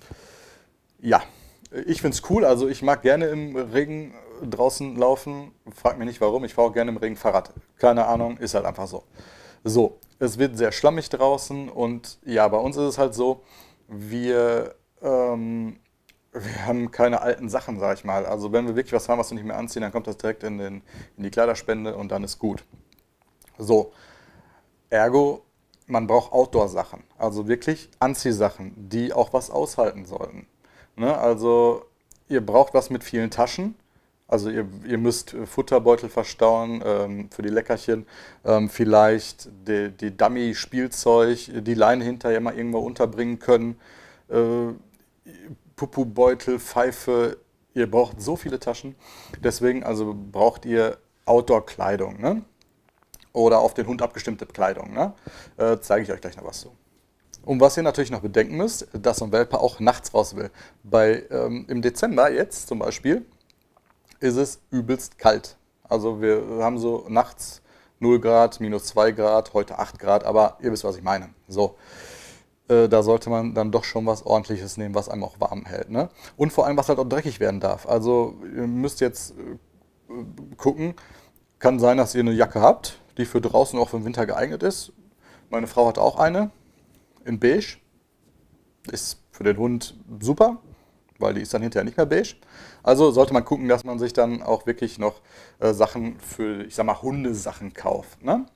Ja, ich finde es cool, also ich mag gerne im Regen draußen laufen, frag mich nicht warum, ich fahre auch gerne im Regen Fahrrad. Keine Ahnung, ist halt einfach so. So, es wird sehr schlammig draußen und ja, bei uns ist es halt so, wir ähm, wir haben keine alten Sachen, sag ich mal. Also wenn wir wirklich was haben, was wir nicht mehr anziehen, dann kommt das direkt in, den, in die Kleiderspende und dann ist gut. So, ergo, man braucht Outdoor-Sachen. Also wirklich Anziehsachen, die auch was aushalten sollten. Ne? Also ihr braucht was mit vielen Taschen. Also ihr, ihr müsst Futterbeutel verstauen ähm, für die Leckerchen, ähm, vielleicht die, die Dummy-Spielzeug, die Leine hinterher mal irgendwo unterbringen können, äh, Pupu-Beutel, Pfeife, ihr braucht so viele Taschen, deswegen also braucht ihr Outdoor-Kleidung, ne? Oder auf den Hund abgestimmte Kleidung, ne? Äh, zeige ich euch gleich noch was zu. Und was ihr natürlich noch bedenken müsst, dass so ein Welpe auch nachts raus will. Bei, ähm, im Dezember jetzt zum Beispiel ist es übelst kalt. Also wir haben so nachts null Grad, minus zwei Grad, heute acht Grad, aber ihr wisst, was ich meine. So, äh, da sollte man dann doch schon was Ordentliches nehmen, was einem auch warm hält. Ne? Und vor allem, was halt auch dreckig werden darf. Also ihr müsst jetzt äh, gucken, kann sein, dass ihr eine Jacke habt, die für draußen auch für den Winter geeignet ist. Meine Frau hat auch eine in beige. Ist für den Hund super, weil die ist dann hinterher nicht mehr beige. Also sollte man gucken, dass man sich dann auch wirklich noch äh, Sachen für, ich sag mal, Hundesachen kauft. Ne?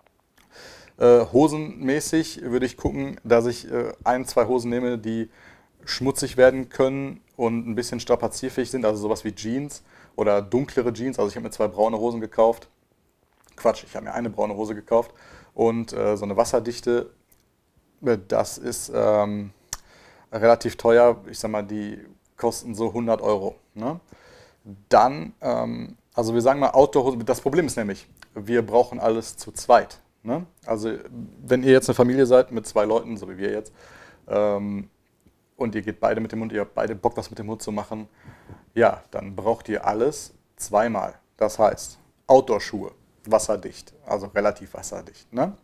Äh, hosenmäßig würde ich gucken, dass ich äh, ein, zwei Hosen nehme, die schmutzig werden können und ein bisschen strapazierfähig sind, also sowas wie Jeans oder dunklere Jeans. Also ich habe mir zwei braune Hosen gekauft. Quatsch, ich habe mir eine braune Hose gekauft und äh, so eine wasserdichte, das ist ähm, relativ teuer. Ich sag mal, die kosten so hundert Euro. Ne? Dann, ähm, also wir sagen mal Outdoor-Hose, das Problem ist nämlich, wir brauchen alles zu zweit. Ne? Also wenn ihr jetzt eine Familie seid mit zwei Leuten, so wie wir jetzt, ähm, und ihr geht beide mit dem Hund, ihr habt beide Bock, was mit dem Hund zu machen, ja, dann braucht ihr alles zweimal. Das heißt, Outdoor-Schuhe, wasserdicht, also relativ wasserdicht. Ne?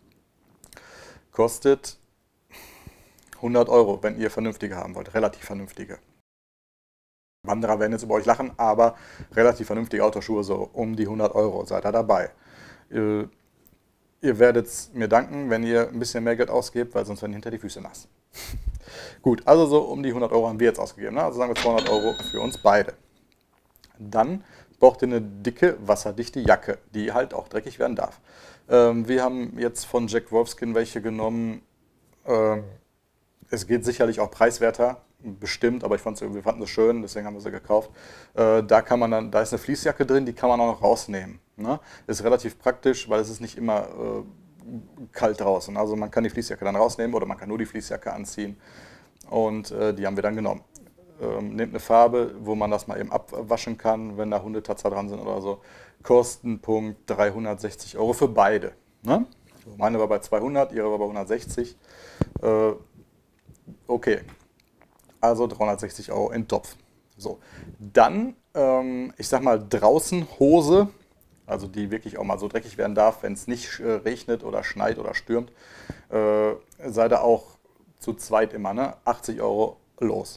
Kostet hundert Euro, wenn ihr vernünftige haben wollt, relativ vernünftige. Wanderer werden jetzt über euch lachen, aber relativ vernünftige Outdoor-Schuhe, so um die hundert Euro, seid ihr dabei. Ihr, ihr werdet mir danken, wenn ihr ein bisschen mehr Geld ausgebt, weil sonst werden hinter die Füße nass. Gut, also so um die hundert Euro haben wir jetzt ausgegeben, ne? Also sagen wir zweihundert Euro für uns beide. Dann braucht ihr eine dicke, wasserdichte Jacke, die halt auch dreckig werden darf. Ähm, wir haben jetzt von Jack Wolfskin welche genommen. Ähm, es geht sicherlich auch preiswerter, bestimmt, aber ich fand, wir fanden es schön, deswegen haben wir sie gekauft. Äh, da kann man dann, da ist eine Fließjacke drin, die kann man auch noch rausnehmen. Ne? Ist relativ praktisch, weil es ist nicht immer äh, kalt draußen. Also man kann die Fließjacke dann rausnehmen oder man kann nur die Fließjacke anziehen. Und äh, die haben wir dann genommen. Ähm, nehmt eine Farbe, wo man das mal eben abwaschen kann, wenn da Hundetatzer dran sind oder so. Kostenpunkt dreihundertsechzig Euro für beide. Ne? Meine war bei zweihundert, ihre war bei hundertsechzig. Äh, okay, also dreihundertsechzig Euro in Topf. So, dann, ähm, ich sag mal, draußen Hose, also die wirklich auch mal so dreckig werden darf, wenn es nicht äh, regnet oder schneit oder stürmt, äh, seid ihr auch zu zweit immer, ne? achtzig Euro los.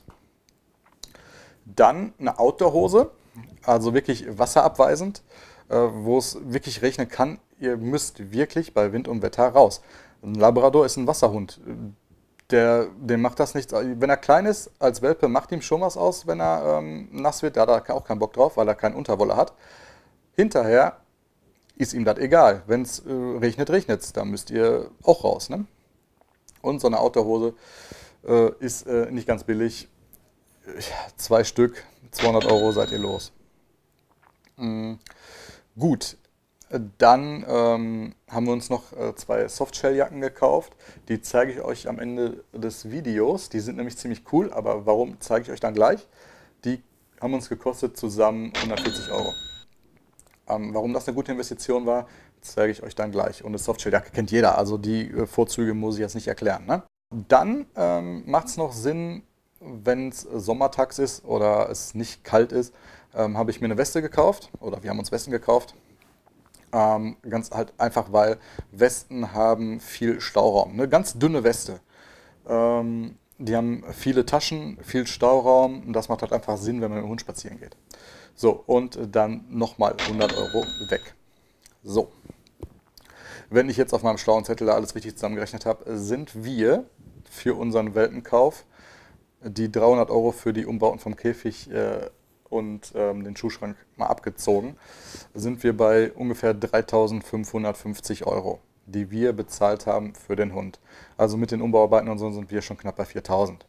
Dann eine Outdoor-Hose, also wirklich wasserabweisend, äh, wo es wirklich regnen kann. Ihr müsst wirklich bei Wind und Wetter raus. Ein Labrador ist ein Wasserhund. Der, dem macht das nichts. Wenn er klein ist, als Welpe, macht ihm schon was aus, wenn er ähm, nass wird. Da hat er auch keinen Bock drauf, weil er keinen Unterwolle hat. Hinterher ist ihm das egal. Wenn es äh, regnet, regnet es. Da müsst ihr auch raus. Ne? Und so eine Outdoor-Hose äh, ist äh, nicht ganz billig. Zwei Stück, zweihundert Euro seid ihr los. Mhm. Gut. Dann ähm, haben wir uns noch äh, zwei Softshell-Jacken gekauft. Die zeige ich euch am Ende des Videos. Die sind nämlich ziemlich cool, aber warum, zeige ich euch dann gleich. Die haben uns gekostet zusammen hundertvierzig Euro. Ähm, warum das eine gute Investition war, zeige ich euch dann gleich. Und eine Softshell-Jacke kennt jeder, also die äh, Vorzüge muss ich jetzt nicht erklären. Ne? Dann ähm, macht es noch Sinn, wenn es sommertags ist oder es nicht kalt ist, ähm, habe ich mir eine Weste gekauft oder wir haben uns Westen gekauft. Ähm, ganz halt einfach, weil Westen haben viel Stauraum. Eine ganz dünne Weste. Ähm, die haben viele Taschen, viel Stauraum und das macht halt einfach Sinn, wenn man mit dem Hund spazieren geht. So, und dann nochmal hundert Euro weg. So. Wenn ich jetzt auf meinem schlauen Zettel da alles richtig zusammengerechnet habe, sind wir für unseren Welpenkauf die dreihundert Euro für die Umbauten vom Käfig äh, und ähm, den Schuhschrank mal abgezogen, sind wir bei ungefähr dreitausendfünfhundertfünfzig Euro, die wir bezahlt haben für den Hund. Also mit den Umbauarbeiten und so sind wir schon knapp bei viertausend.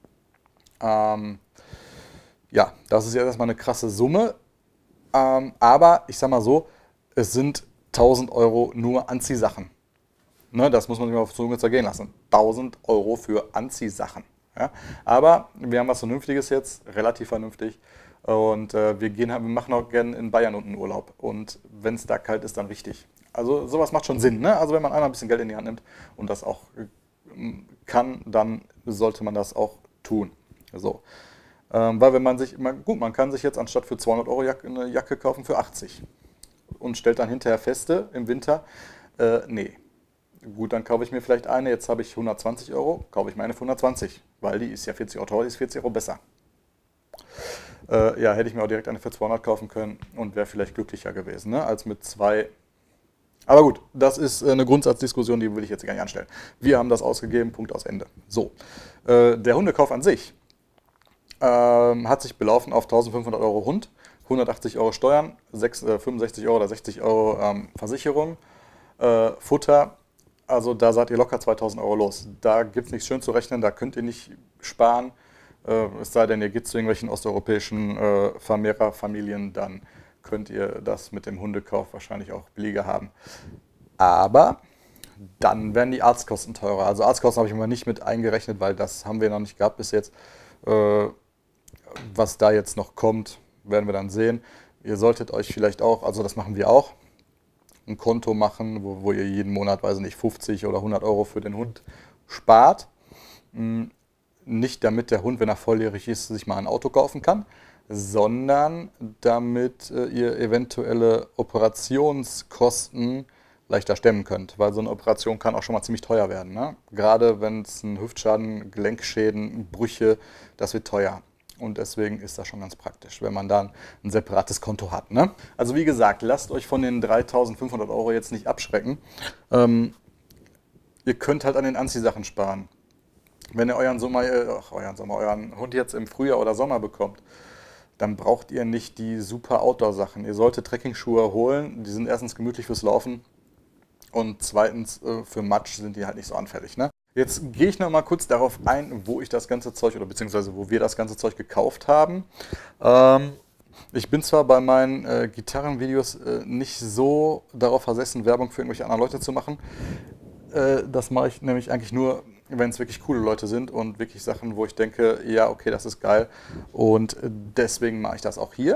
Ähm, ja, das ist ja erstmal eine krasse Summe, ähm, aber ich sag mal so, es sind tausend Euro nur Anziehsachen. Ne, das muss man sich mal auf die Zunge zergehen lassen. tausend Euro für Anziehsachen. Ja? Aber wir haben was Vernünftiges jetzt, relativ vernünftig. Und äh, wir, gehen, wir machen auch gerne in Bayern unten Urlaub. Und wenn es da kalt ist, dann richtig. Also sowas macht schon Sinn. Ne? Also wenn man einmal ein bisschen Geld in die Hand nimmt und das auch äh, kann, dann sollte man das auch tun. So. Ähm, weil wenn man sich, man, gut, man kann sich jetzt anstatt für zweihundert Euro Jacke, eine Jacke kaufen für achtzig. Und stellt dann hinterher feste im Winter, äh, nee. Gut, dann kaufe ich mir vielleicht eine, jetzt habe ich hundertzwanzig Euro, kaufe ich meine für hundertzwanzig, weil die ist ja vierzig Euro teuer, die ist vierzig Euro besser. Äh, ja, hätte ich mir auch direkt eine für zweihundert kaufen können und wäre vielleicht glücklicher gewesen, ne, als mit zwei. Aber gut, das ist eine Grundsatzdiskussion, die will ich jetzt gar nicht anstellen. Wir haben das ausgegeben, Punkt aus Ende. So, äh, der Hundekauf an sich äh, hat sich belaufen auf eintausendfünfhundert Euro Hund, hundertachtzig Euro Steuern, sechs, äh, fünfundsechzig Euro oder sechzig Euro ähm, Versicherung, äh, Futter. Also da seid ihr locker zweitausend Euro los. Da gibt es nichts schön zu rechnen, da könnt ihr nicht sparen. Äh, es sei denn, ihr geht zu irgendwelchen osteuropäischen äh, Vermehrerfamilien, dann könnt ihr das mit dem Hundekauf wahrscheinlich auch billiger haben. Aber dann werden die Arztkosten teurer. Also Arztkosten habe ich immer nicht mit eingerechnet, weil das haben wir noch nicht gehabt bis jetzt. Äh, was da jetzt noch kommt, werden wir dann sehen. Ihr solltet euch vielleicht auch, also das machen wir auch, ein Konto machen, wo, wo ihr jeden Monat, weiß nicht, fünfzig oder hundert Euro für den Hund spart. Nicht damit der Hund, wenn er volljährig ist, sich mal ein Auto kaufen kann, sondern damit ihr eventuelle Operationskosten leichter stemmen könnt. Weil so eine Operation kann auch schon mal ziemlich teuer werden. Ne? Gerade wenn es ein Hüftschaden, Gelenkschäden, Brüche, das wird teuer. Und deswegen ist das schon ganz praktisch, wenn man dann ein separates Konto hat. Ne? Also wie gesagt, lasst euch von den dreitausendfünfhundert Euro jetzt nicht abschrecken. Ähm, ihr könnt halt an den Anziehsachen sparen. Wenn ihr euren, Sommer, ach, euren, Sommer, euren Hund jetzt im Frühjahr oder Sommer bekommt, dann braucht ihr nicht die super Outdoor-Sachen. Ihr solltet Trekkingschuhe holen, die sind erstens gemütlich fürs Laufen und zweitens äh, für Matsch sind die halt nicht so anfällig. Ne? Jetzt gehe ich noch mal kurz darauf ein, wo ich das ganze Zeug oder beziehungsweise wo wir das ganze Zeug gekauft haben. Ähm, ich bin zwar bei meinen äh, Gitarrenvideos äh, nicht so darauf versessen, Werbung für irgendwelche anderen Leute zu machen. Äh, das mache ich nämlich eigentlich nur, wenn es wirklich coole Leute sind und wirklich Sachen, wo ich denke, ja, okay, das ist geil. Und deswegen mache ich das auch hier.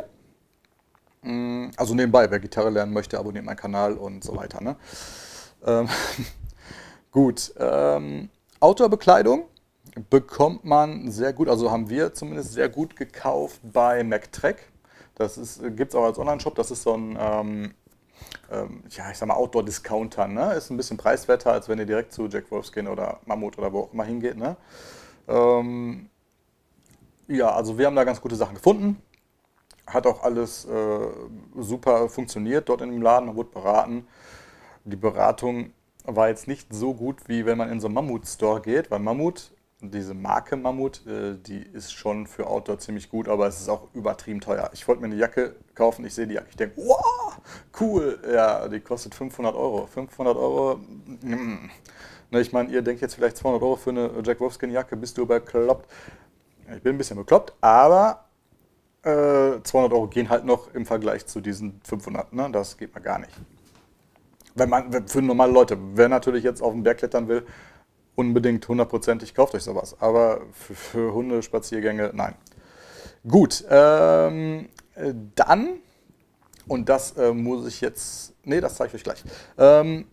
Also nebenbei, wer Gitarre lernen möchte, abonniert meinen Kanal und so weiter. Ne? Ähm, gut, ähm, Outdoor-Bekleidung bekommt man sehr gut, also haben wir zumindest sehr gut gekauft bei MacTrek. Das gibt es auch als Online-Shop, das ist so ein, ähm, ähm, ja, ich sag mal Outdoor-Discounter, ne? Ist ein bisschen preiswerter, als wenn ihr direkt zu Jack Wolfskin oder Mammut oder wo auch immer hingeht, ne? Ähm, ja, also wir haben da ganz gute Sachen gefunden. Hat auch alles äh, super funktioniert dort in dem Laden, man wurde beraten. Die Beratung war jetzt nicht so gut, wie wenn man in so einen Mammut-Store geht, weil Mammut, diese Marke Mammut, äh, die ist schon für Outdoor ziemlich gut, aber es ist auch übertrieben teuer. Ich wollte mir eine Jacke kaufen, ich sehe die Jacke, ich denke, wow, cool, ja, die kostet fünfhundert Euro. fünfhundert Euro, mm. Ne, ich meine, ihr denkt jetzt vielleicht zweihundert Euro für eine Jack Wolfskin Jacke, bist du bekloppt? Ich bin ein bisschen bekloppt, aber äh, zweihundert Euro gehen halt noch im Vergleich zu diesen fünfhundert, ne? Das geht mal gar nicht. Wenn man, für normale Leute, wer natürlich jetzt auf den Berg klettern will, unbedingt hundertprozentig kauft euch sowas. Aber für, für Hundespaziergänge, nein. Gut, ähm, dann, und das äh, muss ich jetzt, nee, das zeige ich euch gleich. Ähm,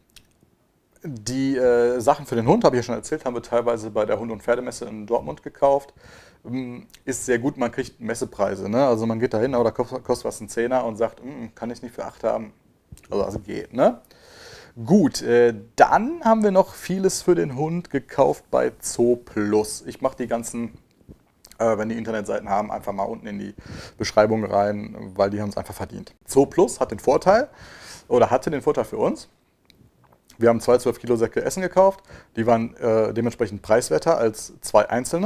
die äh, Sachen für den Hund, habe ich ja schon erzählt, haben wir teilweise bei der Hund- und Pferdemesse in Dortmund gekauft. Ähm, ist sehr gut, man kriegt Messepreise. Ne? Also man geht da hin, aber da kostet, kostet was ein Zehner und sagt, kann ich nicht für acht haben. Also, also geht, ne? Gut, äh, dann haben wir noch vieles für den Hund gekauft bei Zooplus. Ich mache die ganzen, äh, wenn die Internetseiten haben, einfach mal unten in die Beschreibung rein, weil die haben es einfach verdient. Zooplus hat den Vorteil, oder hatte den Vorteil für uns. Wir haben zwei zwölf Kilo Säcke Essen gekauft, die waren äh, dementsprechend preiswerter als zwei einzelne.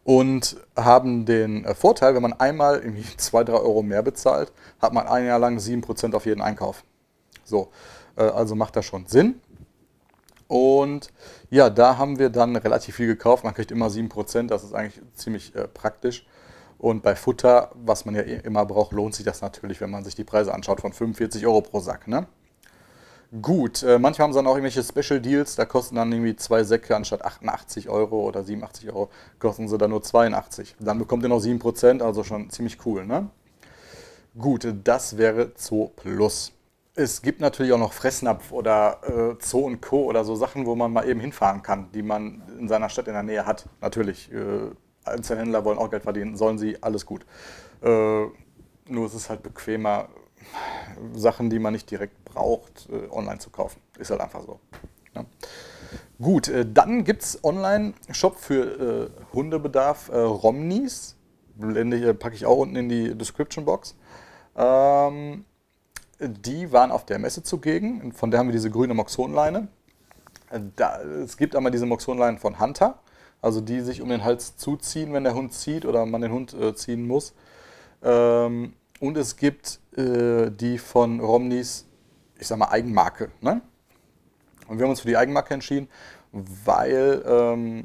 und haben den äh, Vorteil, wenn man einmal irgendwie zwei, drei Euro mehr bezahlt, hat man ein Jahr lang sieben Prozent auf jeden Einkauf. So, äh, also macht das schon Sinn. Und ja, da haben wir dann relativ viel gekauft. Man kriegt immer sieben Prozent, das ist eigentlich ziemlich äh, praktisch. Und bei Futter, was man ja eh immer braucht, lohnt sich das natürlich, wenn man sich die Preise anschaut, von fünfundvierzig Euro pro Sack. Ne? Gut, äh, manchmal haben sie dann auch irgendwelche Special Deals, da kosten dann irgendwie zwei Säcke anstatt achtundachtzig Euro oder siebenundachtzig Euro, kosten sie dann nur zweiundachtzig. Dann bekommt ihr noch sieben Prozent, also schon ziemlich cool. Ne? Gut, das wäre Zoo Plus. Es gibt natürlich auch noch Fressnapf oder äh, Zoo und Co. oder so Sachen, wo man mal eben hinfahren kann, die man in seiner Stadt in der Nähe hat. Natürlich, äh, Einzelhändler wollen auch Geld verdienen, sollen sie, alles gut. Äh, nur es ist halt bequemer, Sachen, die man nicht direkt braucht, äh, online zu kaufen. Ist halt einfach so. Ja. Gut, äh, dann gibt es Online-Shop für äh, Hundebedarf, äh, Romneys. Blende, packe ich auch unten in die Description Box. Ähm, die waren auf der Messe zugegen, von der haben wir diese grüne Moxonleine. Da, es gibt einmal diese Moxonleinen von Hunter, also die sich um den Hals zuziehen, wenn der Hund zieht oder man den Hund äh, ziehen muss. Ähm, und es gibt äh, die von Romneys, ich sag mal, Eigenmarke. Ne? Und wir haben uns für die Eigenmarke entschieden, weil ähm,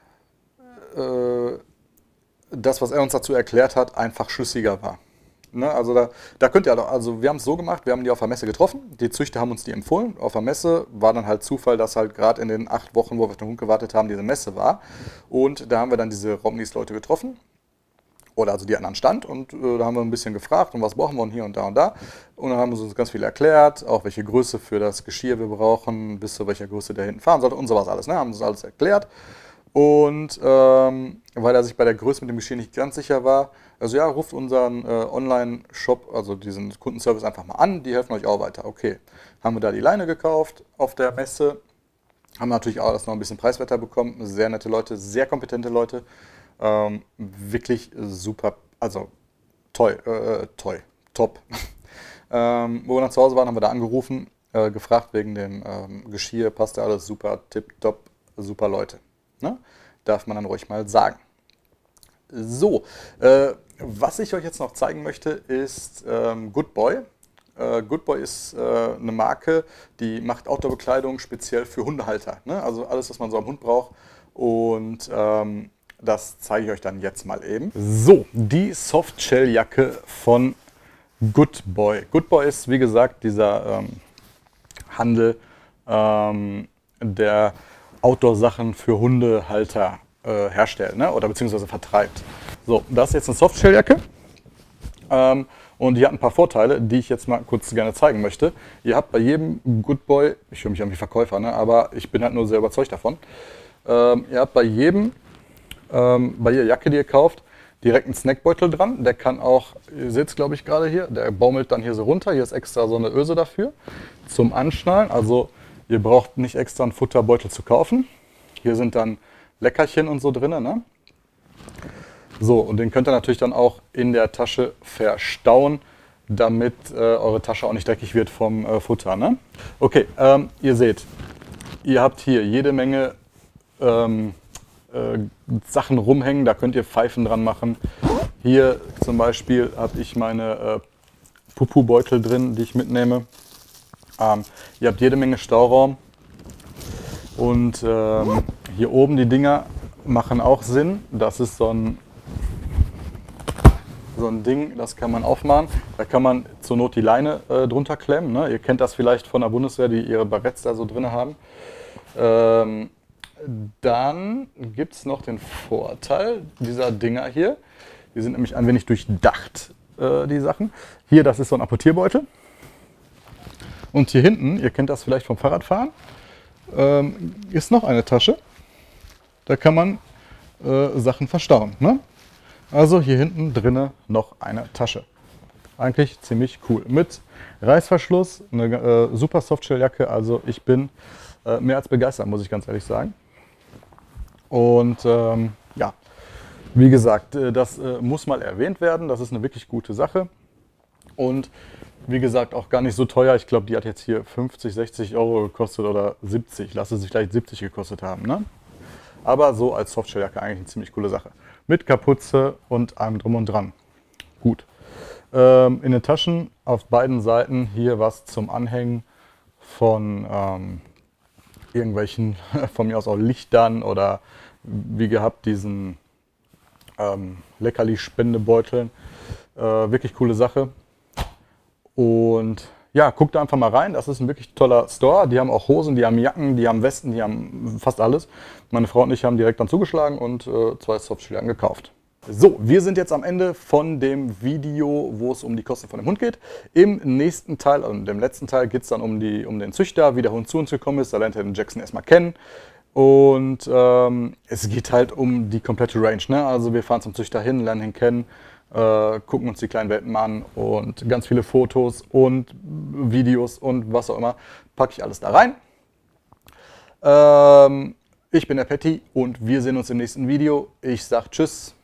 äh, das, was er uns dazu erklärt hat, einfach schlüssiger war. Ne, also da, da könnt ihr, also wir haben es so gemacht, wir haben die auf der Messe getroffen, die Züchter haben uns die empfohlen, auf der Messe war dann halt Zufall, dass halt gerade in den acht Wochen, wo wir auf den Hund gewartet haben, diese Messe war und da haben wir dann diese Romneys-Leute getroffen, oder also die an Stand und äh, da haben wir ein bisschen gefragt und was brauchen wir und hier und da und da und dann haben sie uns ganz viel erklärt, auch welche Größe für das Geschirr wir brauchen, bis zu welcher Größe der hinten fahren sollte und sowas alles, ne, haben sie uns alles erklärt. Und ähm, weil er sich bei der Größe mit dem Geschirr nicht ganz sicher war, also ja, ruft unseren äh, Online-Shop, also diesen Kundenservice einfach mal an, die helfen euch auch weiter. Okay, haben wir da die Leine gekauft auf der Messe, haben natürlich auch alles noch ein bisschen preiswerter bekommen, sehr nette Leute, sehr kompetente Leute, ähm, wirklich super, also toll, äh, toll, top. ähm, wo wir dann zu Hause waren, haben wir da angerufen, äh, gefragt wegen dem ähm, Geschirr, passt ja alles super, tipptopp, super Leute. Ne? Darf man dann ruhig mal sagen. So, äh, was ich euch jetzt noch zeigen möchte, ist ähm, Good Boy. Äh, Good Boy ist äh, eine Marke, die macht Outdoor-Bekleidung speziell für Hundehalter. Ne? Also alles, was man so am Hund braucht. Und ähm, das zeige ich euch dann jetzt mal eben. So, die Softshell-Jacke von Good Boy. Good Boy ist, wie gesagt, dieser ähm, Handel, ähm, der Outdoor-Sachen für Hundehalter äh, herstellt, ne? Oder beziehungsweise vertreibt. So, das ist jetzt eine Softshell-Jacke ähm, und die hat ein paar Vorteile, die ich jetzt mal kurz gerne zeigen möchte. Ihr habt bei jedem Good Boy, ich höre mich an wie Verkäufer, ne? Aber ich bin halt nur sehr überzeugt davon, ähm, ihr habt bei jedem, ähm, bei jeder Jacke, die ihr kauft, direkt einen Snackbeutel dran. Der kann auch, ihr seht es glaube ich gerade hier, der baumelt dann hier so runter. Hier ist extra so eine Öse dafür zum Anschnallen. Also ihr braucht nicht extra einen Futterbeutel zu kaufen. Hier sind dann Leckerchen und so drin. Ne? So, und den könnt ihr natürlich dann auch in der Tasche verstauen, damit äh, eure Tasche auch nicht dreckig wird vom äh, Futter. Ne? Okay, ähm, ihr seht, ihr habt hier jede Menge ähm, äh, Sachen rumhängen, da könnt ihr Pfeifen dran machen. Hier zum Beispiel habe ich meine äh, Pupu-Beutel drin, die ich mitnehme. Ähm, ihr habt jede Menge Stauraum und ähm, hier oben die Dinger machen auch Sinn. Das ist so ein, so ein Ding, das kann man aufmachen. Da kann man zur Not die Leine äh, drunter klemmen. Ne? Ihr kennt das vielleicht von der Bundeswehr, die ihre Barretts da so drin haben. Ähm, dann gibt es noch den Vorteil dieser Dinger hier. Die sind nämlich ein wenig durchdacht, äh, die Sachen. Hier, das ist so ein Apportierbeutel. Und hier hinten, ihr kennt das vielleicht vom Fahrradfahren, ähm, ist noch eine Tasche. Da kann man äh, Sachen verstauen. Ne? Also hier hinten drinne noch eine Tasche. Eigentlich ziemlich cool. Mit Reißverschluss, eine äh, super Softshell-Jacke. Also ich bin äh, mehr als begeistert, muss ich ganz ehrlich sagen. Und ähm, ja, wie gesagt, äh, das äh, muss mal erwähnt werden. Das ist eine wirklich gute Sache. Und wie gesagt, auch gar nicht so teuer. Ich glaube, die hat jetzt hier fünfzig, sechzig Euro gekostet oder siebzig. Lass es sich vielleicht siebzig gekostet haben. Ne? Aber so als Softshell-Jacke eigentlich eine ziemlich coole Sache. mit Kapuze und allem drum und dran. Gut. Ähm, in den Taschen auf beiden Seiten hier was zum Anhängen von ähm, irgendwelchen, von mir aus auch Lichtern oder wie gehabt diesen ähm, Leckerli-Spendebeuteln. Äh, wirklich coole Sache. Und ja, guckt da einfach mal rein. Das ist ein wirklich toller Store. Die haben auch Hosen, die haben Jacken, die haben Westen, die haben fast alles. Meine Frau und ich haben direkt dann zugeschlagen und äh, zwei Softshell gekauft. So, wir sind jetzt am Ende von dem Video, wo es um die Kosten von dem Hund geht. Im nächsten Teil, also dem letzten Teil, geht es dann um, die, um den Züchter, wie der Hund zu uns gekommen ist. Da lernt er den Jackson erstmal kennen. Und ähm, es geht halt um die komplette Range. Ne? Also wir fahren zum Züchter hin, lernen ihn kennen, äh, gucken uns die kleinen Welpen an und ganz viele Fotos und Videos und was auch immer. Packe ich alles da rein. Ähm, ich bin der Patty und wir sehen uns im nächsten Video. Ich sage Tschüss.